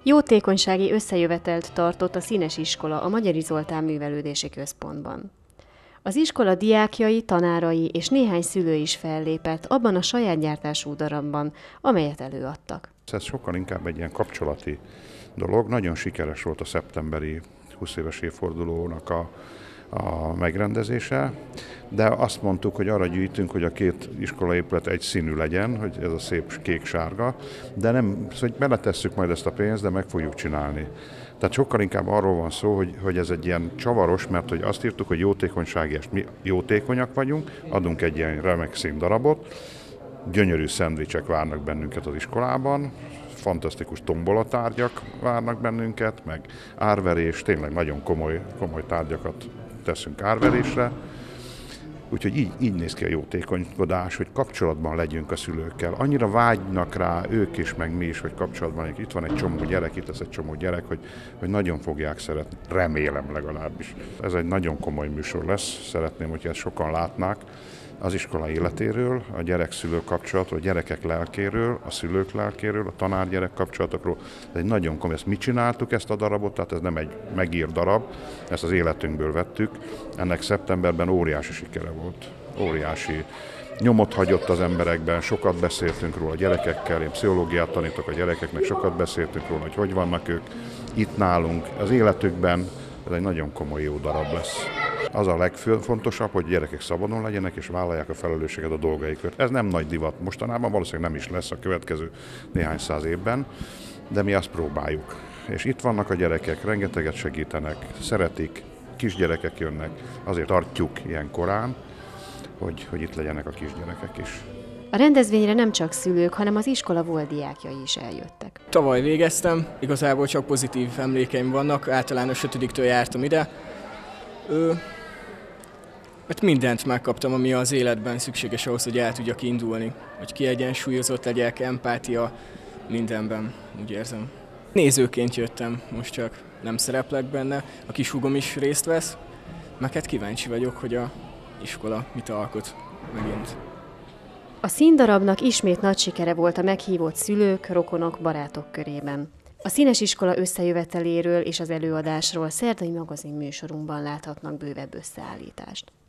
Jótékonysági összejövetelt tartott a Színes Iskola a Magyari Zoltán Művelődési Központban. Az iskola diákjai, tanárai és néhány szülő is fellépett abban a saját gyártású darabban, amelyet előadtak. Ez sokkal inkább egy ilyen kapcsolati dolog. Nagyon sikeres volt a szeptemberi 20 éves évfordulónak a megrendezése, de azt mondtuk, hogy arra gyűjtünk, hogy a két iskolaépület egy színű legyen, hogy ez a szép kék-sárga, de nem, hogy beletesszük majd ezt a pénzt, de meg fogjuk csinálni. Tehát sokkal inkább arról van szó, hogy ez egy ilyen csavaros, mert hogy azt írtuk, hogy jótékonysági, és mi jótékonyak vagyunk, adunk egy ilyen remek színdarabot, gyönyörű szendvicsek várnak bennünket az iskolában, fantasztikus tombolatárgyak várnak bennünket, meg árverés, tényleg nagyon komoly tárgyakat teszünk árverésre. Úgyhogy így néz ki a jótékonykodás, hogy kapcsolatban legyünk a szülőkkel. Annyira vágynak rá ők is, meg mi is, hogy kapcsolatban legyünk. Itt van egy csomó gyerek, itt lesz egy csomó gyerek, hogy nagyon fogják szeretni. Remélem legalábbis. Ez egy nagyon komoly műsor lesz. Szeretném, hogyha ezt sokan látnák. Az iskola életéről, a gyerek-szülő kapcsolatról, a gyerekek lelkéről, a szülők lelkéről, a tanár-gyerek kapcsolatokról. Ez egy nagyon komoly. Ezt mi csináltuk, ezt a darabot, tehát ez nem egy megírt darab, ezt az életünkből vettük. Ennek szeptemberben óriási sikere volt. Óriási nyomot hagyott az emberekben, sokat beszéltünk róla a gyerekekkel, én pszichológiát tanítok a gyerekeknek, sokat beszéltünk róla, hogy vannak ők itt nálunk, az életükben. Ez egy nagyon komoly jó darab lesz. Az a legfontosabb, hogy gyerekek szabadon legyenek és vállalják a felelősséget a dolgaikért. Ez nem nagy divat mostanában, valószínűleg nem is lesz a következő néhány száz évben, de mi azt próbáljuk. És itt vannak a gyerekek, rengeteget segítenek, szeretik, kisgyerekek jönnek, azért tartjuk ilyen korán, hogy itt legyenek a kisgyerekek is. A rendezvényre nem csak szülők, hanem az iskola volt diákjai is eljöttek. Tavaly végeztem, igazából csak pozitív emlékeim vannak, általános 5-től jártam ide. Mert mindent megkaptam, ami az életben szükséges ahhoz, hogy el tudjak indulni. Hogy kiegyensúlyozott legyek, empátia, mindenben, úgy érzem. Nézőként jöttem, most csak nem szereplek benne, a kishúgom is részt vesz, meg hát kíváncsi vagyok, hogy a iskola mit alkot megint. A színdarabnak ismét nagy sikere volt a meghívott szülők, rokonok, barátok körében. A Színes Iskola összejöveteléről és az előadásról szerdai magazin műsorunkban láthatnak bővebb összeállítást.